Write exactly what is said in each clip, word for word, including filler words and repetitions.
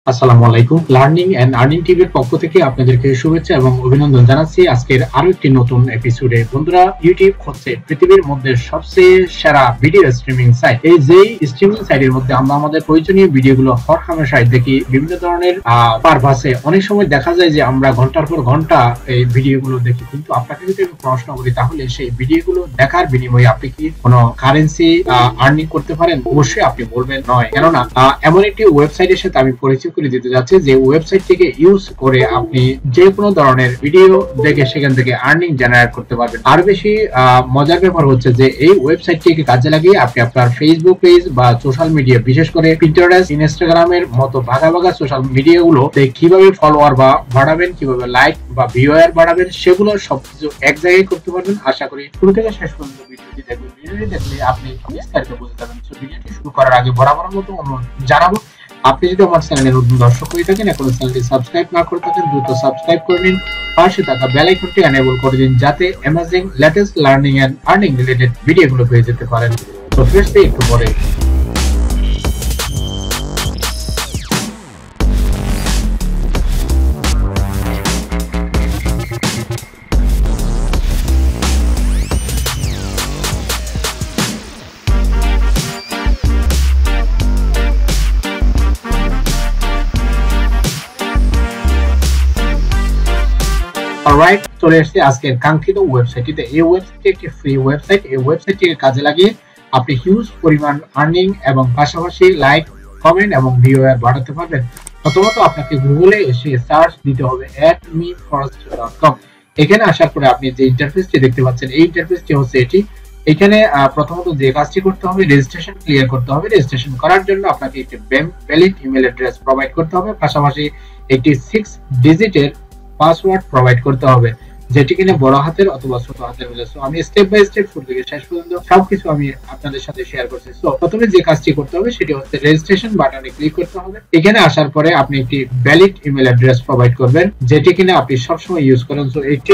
আসসালামু আলাইকুম। Learning and earning টিভির পক্ষ থেকে আপনাদেরকে শুভেচ্ছা এবং অভিনন্দন জানাচ্ছি আজকের আরো একটি নতুন এপিসোডে। বন্ধুরা, ইউটিউব হচ্ছে পৃথিবীর মধ্যে সবচেয়ে সেরা ভিডিও স্ট্রিমিং সাইট। এই যেই স্ট্রিমিং সাইটের মধ্যে আমরা আমাদের প্রয়োজনীয় ভিডিওগুলো হরহামেশাই দেখি। বিভিন্ন ধরনের পারপাসে অনেক সময় দেখা যায় যে আমরা ঘন্টার পর ঘন্টা এই ভিডিওগুলো দেখি, কিন্তু আপনাকে যদি আমি প্রশ্ন করি তাহলে সেই ভিডিওগুলো দেখার বিনিময়ে আপনি কি কোনো কারেন্সি আর্নিং করতে পারেন? অবশ্যই আপনি বলবেন নয়, কেননা এমন একটি ওয়েবসাইটের সাথে আমি পরিচয় করে দিতে যাচ্ছে যে ওয়েবসাইট থেকে ইউজ করে আপনি যে কোনো ধরনের ভিডিও দেখে সেখান থেকে আর্নিং জেনারেট করতে পারবেন। আর বেশি মজার ব্যাপার হচ্ছে যে এই ওয়েবসাইটটিকে কাজে লাগিয়ে আপনি আপনার ফেসবুক পেজ বা সোশ্যাল মিডিয়া, বিশেষ করে পিন্টারেস্ট, ইনস্টাগ্রামের মতো ভাগা ভাগা সোশ্যাল মিডিয়াগুলো কিভাবে ফলোয়ার বা বাড়াবেন, কিভাবে লাইক বা ভিউয়ার বাড়াবেন, সেগুলো সবকিছু এক জায়গায় করতে পারবেন। আশা করি শুরু থেকে শেষ পর্যন্ত ভিডিওটি দেখবেন। ভিডিওটি দেখলে আপনি বিস্তারিত বুঝতে পারবেন। সো ভিডিওটি শুরু করার আগে বরাবর মতো অনুরোধ জানাবো, আপনি যদি আমার চ্যানেলের নতুন দর্শক হয়ে থাকেন, এখন চ্যানেলটি সাবস্ক্রাইব না করে থাকেন, দ্রুত সাবস্ক্রাইব করে নিন, পাশে থাকা বেল আইকনটি এনেবল করে দিন, যাতে amazing latest learning and earning related ভিডিওগুলো পেয়ে যেতে পারেন। তো ফিরতে একটু পরে অলরাইট, চলে এসেছি আজকের কাঙ্ক্ষিত ওয়েবসাইটটিতে। এই ওয়েবসাইটটি একটি ফ্রি ওয়েবসাইট। এই ওয়েবসাইটটিকে কাজে লাগিয়ে আপনি হিউজ পরিমাণ আর্নিং এবং পাশাপাশি লাইক, কমেন্ট এবং ভিউয়ার বাড়াতে পারবেন। প্রথমত আপনাকে গুগলে এসে সার্চ দিতে হবে at me first dot com. এখানে আসার পরে আপনি যে ইন্টারফেসটি দেখতে পাচ্ছেন, এই ইন্টারফেসটি হচ্ছে এটি। এখানে প্রথমত যে কাজটি করতে হবে, রেজিস্ট্রেশন ক্লিয়ার করতে হবে। রেজিস্ট্রেশন করার জন্য আপনাকে একটি ভ্যালিড ইমেল অ্যাড্রেস প্রোভাইড করতে হবে, পাশাপাশি একটি সিক্স ডিজিটের পাসওয়ার্ড প্রোভাইড করতে হবে, যেটি কিনা বড় হাতের অথবা ছোট হাতের মিলে। সো আমি স্টেপ বাই স্টেপ শুরু থেকে শেষ পর্যন্ত সবকিছু আমি আপনাদের সাথে শেয়ার করছি। সো প্রথমে যে কাজটি করতে হবে সেটি হচ্ছে রেজিস্ট্রেশন বাটনে ক্লিক করতে হবে। এখানে আসার পরে আপনি একটি ভ্যালিড ইমেল অ্যাড্রেস প্রোভাইড করবেন, যেটি কিনা আপনি সবসময় ইউজ করেন। সো এটি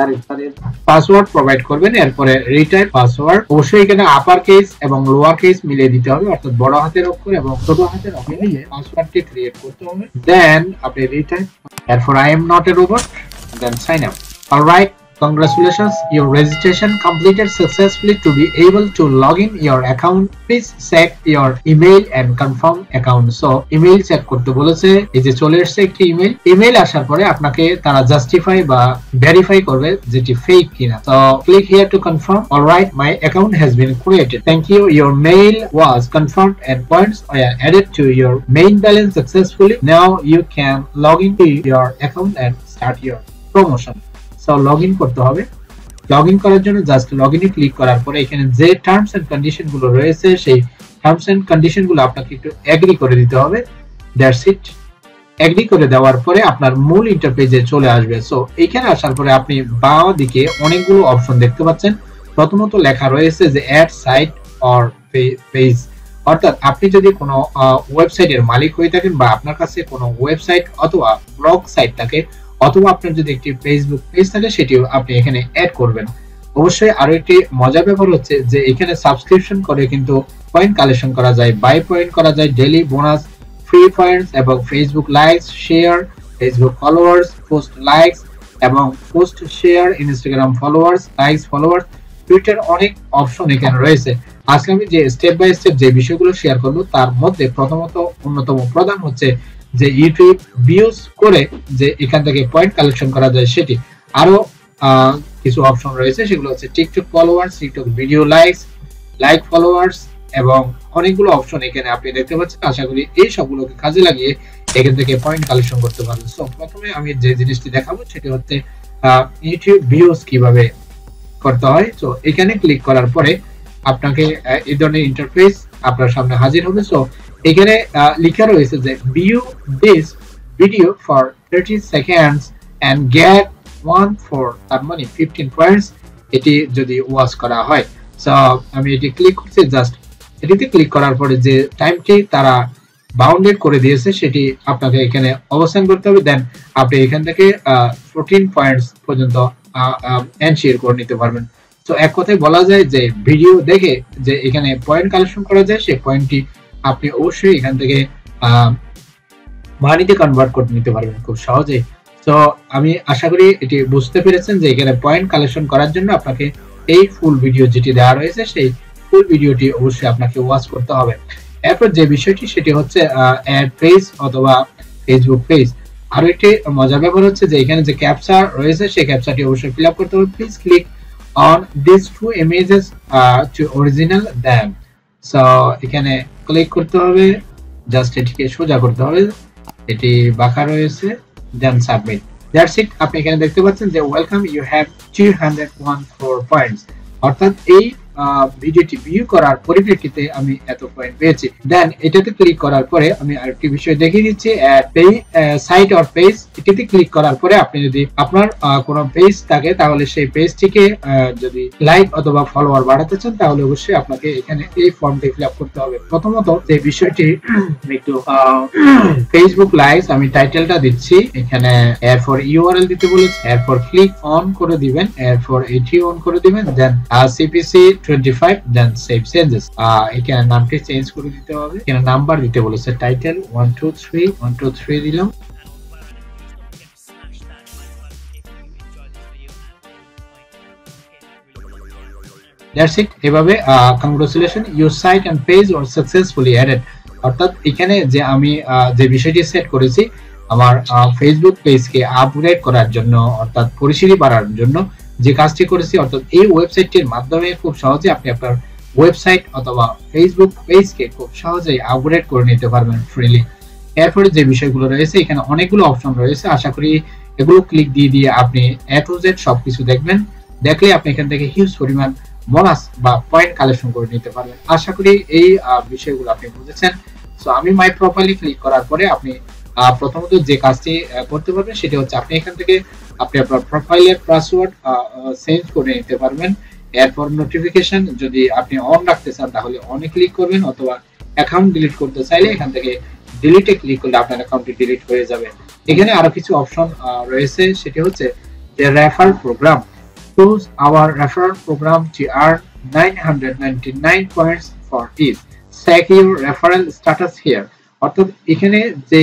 পাসওয়ার্ড প্রোভাইড করবেন। এরপরে রিটাইপ পাসওয়ার্ড, অবশ্যই এখানে আপার কেস এবং লোয়ার কেস মিলিয়ে দিতে হবে, অর্থাৎ বড় হাতের অক্ষর এবং ছোট হাতের অক্ষর মিলিয়ে পাসওয়ার্ডটি ক্রিয়েট করতে হবে। দেন আপনি রিটাইপ, এরপর I am not a robot, then sign up. Alright, congratulations, your registration completed successfully. To be able to log in your account, please check your email and confirm account. So email check করতে বলেছে, এই যে চলে এসেছে একটি email. Email আসার পরে আপনাকে তারা জাস্টিফাই বা ভেরিফাই করবে যেটি ফেক কিনা। So click here to confirm. Alright, my account has been created. Thank you, your mail was confirmed and points are added to your main balance successfully. Now you can log into your account and start your promotion. So log in করতে হবে। Log in করার জন্য just log ইনে click করার পরে এখানে যে terms and condition গুলো রয়েছে, সেই টার্মস এন্ড কন্ডিশন গুলো আপনাকে একটু এগ্রি করে দিতে হবে। That's it. এগ্রি করে দেওয়ার পরে আপনার মূল ইন্টারফেসে চলে আসবে। সো এখানে আসার পরে আপনি বাম দিকে অনেকগুলো অপশন দেখতে পাচ্ছেন। প্রথমত লেখা রয়েছে যে অ্যাড সাইট অর পেজ, অর্থাৎ আপনি যদি কোনো ওয়েবসাইটের মালিক হয়ে থাকেন বা আপনার কাছে কোনো ওয়েবসাইট অথবা ব্লগ সাইট থাকে, অথবা আপনার যদি একটি ফেসবুক পেজ থাকে, সেটিও আপনি এখানে অ্যাড করবেন। অবশ্যই আরো একটি মজার ব্যাপার হচ্ছে যে এখানে সাবস্ক্রিপশন করে কিন্তু পয়েন্ট কালেকশন করা যায়, বাই পয়েন্ট করা যায়, ডেইলি বোনাস, ফ্রি পয়েন্টস এবং Facebook likes, share, Facebook followers, post likes এবং post share, Instagram followers, likes, followers, Twitter, অনেক অপশন এখানে রয়েছে। আজকে আমি যে স্টেপ বাই স্টেপ যে বিষয়গুলো শেয়ার করব, তার মধ্যে প্রথমত অন্যতম প্রধান হচ্ছে যে ইউটিউব ভিউজ করে যে এখান থেকে পয়েন্ট কালেকশন করা যায় সেটি। আরো কিছু অপশন রয়েছে, সেগুলো হচ্ছে TikTok followers, TikTok video likes, like followers এবং অনেকগুলো অপশন এখানে আপনি দেখতে পাচ্ছেন। আশা করি এই সবগুলোকে কাজে লাগিয়ে এখান থেকে পয়েন্ট কালেকশন করতে পারবেন। সো প্রথমে আমি যে জিনিসটি দেখাবো সেটি হচ্ছে ইউটিউব ভিউজ কিভাবে করতে হয়। সো এখানে ক্লিক করার পরে আপনাকে এই ধরনের ইন্টারফেস আপনার সামনে হাজির হবে। সো এখানে লেখা রয়েছে যে view this video for thirty seconds and get one for, তার মানে ফিফটিন পয়েন্টস এটি যদি ওয়াচ করা হয়। সো আমি এটি ক্লিক করছি। জাস্ট এটিতে ক্লিক করার পরে যে টাইমটি তারা বাউন্ডেড করে দিয়েছে সেটি আপনাকে এখানে অবস্থান করতে হবে। দেন আপনি এখান থেকে ফোরটিন পয়েন্টস পর্যন্ত এনশিওর করে নিতে পারবেন। তো এক কথায় বলা যায় যে ভিডিও দেখে যে এখানে পয়েন্ট কালেকশন করা যায়, সেই পয়েন্টটি আপনি অবশ্যই এখান থেকে মানিতে কনভার্ট করে নিতে পারবেন খুব সহজেই। তো আমি আশা করি এটি বুঝতে পেরেছেন যে এখানে পয়েন্ট কালেকশন করার জন্য আপনাকে এই ফুল ভিডিও যেটি দেওয়া রয়েছে সেই ফুল ভিডিওটি অবশ্যই আপনাকে ওয়াচ করতে হবে। এরপর যে বিষয়টি সেটি হচ্ছে অ্যাড পেজ অথবা ফেসবুক পেজ। আরো একটি মজার ব্যাপার হচ্ছে যে এখানে যে ক্যাপচা রয়েছে সেই ক্যাপচাটি অবশ্যই ফিল আপ করতে হবে। Please click on this two images to original them. So এখানে ক্লিক করতে হবে, জাস্ট এটিকে সোজা করতে হবে, এটি বাঁকা রয়েছে, দেন সাবমিট। That's it. আপনি এখানে দেখতে পাচ্ছেন যে welcome, you have two hundred fourteen points, অর্থাৎ এই ভিডিওটি ভিউ করার পরিপ্রেক্ষিতে আমি এত পয়েন্ট পেয়েছি। দেন এটাতে ক্লিক করার পরে আমি আরেকটি বিষয় দেখিয়ে দিচ্ছি, সাইট অর পেজ। এটাতে ক্লিক করার পরে আপনি যদি আপনার কোনো পেজ থাকে তাহলে সেই পেজটিকে যদি লাইক অথবা ফলোয়ার বাড়াতে চান তাহলে অবশ্যই আপনাকে এখানে এই ফর্মটি ফিল আপ করতে হবে। প্রথমত যে বিষয়টি একটু ফেসবুক লাইভস, আমি টাইটেলটা দিচ্ছি, এখানে এরপর ইউআরএল দিতে বলেছি, এরপর ক্লিক অন করে দিবেন, এরপর এটি অন করে দিবেন, then CPC twenty-five, then save changes. এখানে নামটি চেঞ্জ করে দিতে হবে, এখানে নাম্বার দিতে বলেছে, title one two three one two three দিলাম। That's it। এভাবে congratulation, your site and page were successfully added. অর্থাৎ এখানে যে আমি যে বিষয়টি সেট করেছি আমার ফেসবুক পেজকে আপগ্রেড করার জন্য অর্থাৎ পরিচিতি বাড়ানোর জন্য যে কাজটি করেছি, অর্থাৎ এই ওয়েবসাইটটির মাধ্যমে খুব সহজে আপনি আপনার ওয়েবসাইট অথবা ফেসবুক পেজকে খুব সহজেই আপগ্রেড করে নিতে পারবেন ফ্রিলি। এরপরে যে বিষয়গুলো রয়েছে এখানে অনেকগুলো অপশন রয়েছে, আশা করি এগুলো ক্লিক দিয়ে দিয়ে আপনি এ টু জেড সবকিছু দেখবেন। দেখলে আপনি এখান থেকে হিউজ পরিমাণ বোনাস বা পয়েন্ট কালেকশন করে নিতে পারবেন। আশা করি এই বিষয়গুলো আপনি বুঝেছেন। সো আমি মাই প্রোফাইলে ক্লিক করার পরে আপনি প্রথমত যে কাজটি করতে পারবেন সেটা হচ্ছে আপনি এখান থেকে আপনি আপনার প্রোফাইলের পাসওয়ার্ড চেঞ্জ করে নিতে পারবেন। এরপর নোটিফিকেশন যদি আপনি অন রাখতে চান তাহলে অনে ক্লিক করবেন, অথবা অ্যাকাউন্ট ডিলিট করতে চাইলে এখান থেকে ডিলিটে ক্লিক করলে আপনার অ্যাকাউন্টটি ডিলিট হয়ে যাবে। এখানে আরো কিছু অপশন রয়েছে, সেটি হচ্ছে যে refer program. Choose our referral program to earn nine hundred ninety-nine points for each. Check your referral status here. অর্থাৎ এখানে যে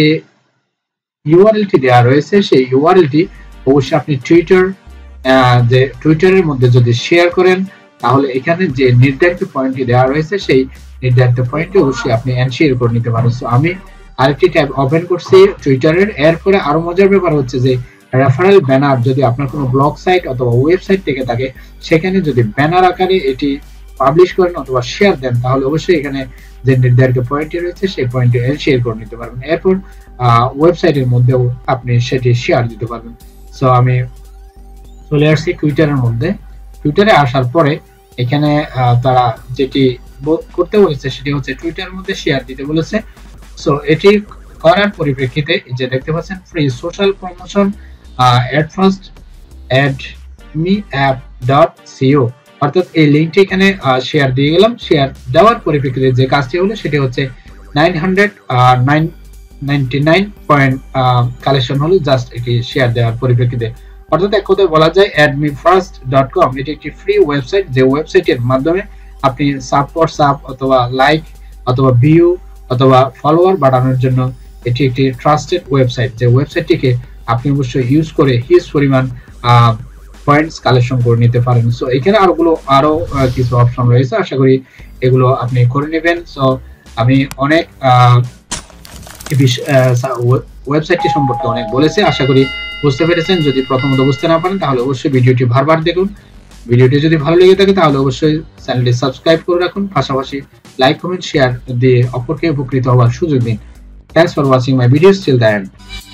ইউআরএলটি দেওয়া রয়েছে সেই ইউআরএলটি অবশ্যই আপনি টুইটার যে টুইটারের মধ্যে যদি শেয়ার করেন তাহলে এখানে যে নির্ধারিত পয়েন্টটি দেওয়া রয়েছে সেই নির্ধারিত পয়েন্টটি অবশ্যই আপনি এনশিওর করে নিতে পারেন। সো আমি আরেকটি ট্যাব ওপেন করছি টুইটারের। এরপরে আরো মজার ব্যাপার হচ্ছে যে রেফারেল ব্যানার যদি আপনার কোনো ব্লগ সাইট অথবা ওয়েবসাইট থেকে থাকে সেখানে যদি ব্যানার আকারে এটি পাবলিশ করেন অথবা শেয়ার দেন তাহলে অবশ্যই এখানে যে নির্ধারিত পয়েন্টটি রয়েছে সেই পয়েন্টটি শেয়ার করে নিতে পারবেন। এরপর ওয়েবসাইটের মধ্যেও আপনি সেটি শেয়ার দিতে পারবেন। সো আমি চলে আসছি টুইটারের মধ্যে। টুইটারে আসার পরে এখানে তারা যেটি করতে বলেছে সেটি হচ্ছে টুইটারের মধ্যে শেয়ার দিতে বলেছে। সো এটি করার পরিপ্রেক্ষিতে যে দেখতে পাচ্ছেন free social promotion add first add me app dot co, অর্থাৎ এই লিঙ্কটি এখানে শেয়ার দিয়ে গেলাম। শেয়ার দেওয়ার পরিপ্রেক্ষিতে যে কাজটি হলো সেটি হচ্ছে nine hundred ninety nine point collection হলো জাস্ট এটি শেয়ার দেওয়ার পরিপ্রেক্ষিতে। অর্থাৎ এক কথায় বলা যায় অ্যাডমি ফার্স্ট ডট কম এটি একটি ফ্রি ওয়েবসাইট, যে ওয়েবসাইটের মাধ্যমে আপনি সাব ফর সাব অথবা লাইক অথবা ভিউ অথবা ফলোয়ার বাড়ানোর জন্য এটি একটি ট্রাস্টেড ওয়েবসাইট, যে ওয়েবসাইটটিকে আপনি অবশ্যই ইউজ করে হিউজ পরিমাণ পয়েন্টস কালেকশন করে নিতে পারেন। সো এখানে আরোগুলো আরো কিছু অপশন রয়েছে, আশা করি এগুলো আপনি করে নেবেন। সো আমি অনেক ওয়েবসাইটটি সম্পর্কে অনেক বলেছি, আশা করি বুঝতে পেরেছেন। যদি প্রথমত বুঝতে না পারেন তাহলে অবশ্যই ভিডিওটি বারবার দেখুন। ভিডিওটি যদি ভালো লেগে থাকে তাহলে অবশ্যই চ্যানেলটি সাবস্ক্রাইব করে রাখুন, পাশাপাশি লাইক কমেন্ট শেয়ার দিয়ে অপরকে উপকৃত হওয়ার সুযোগ দিন। Thanks for watching my videos till the end.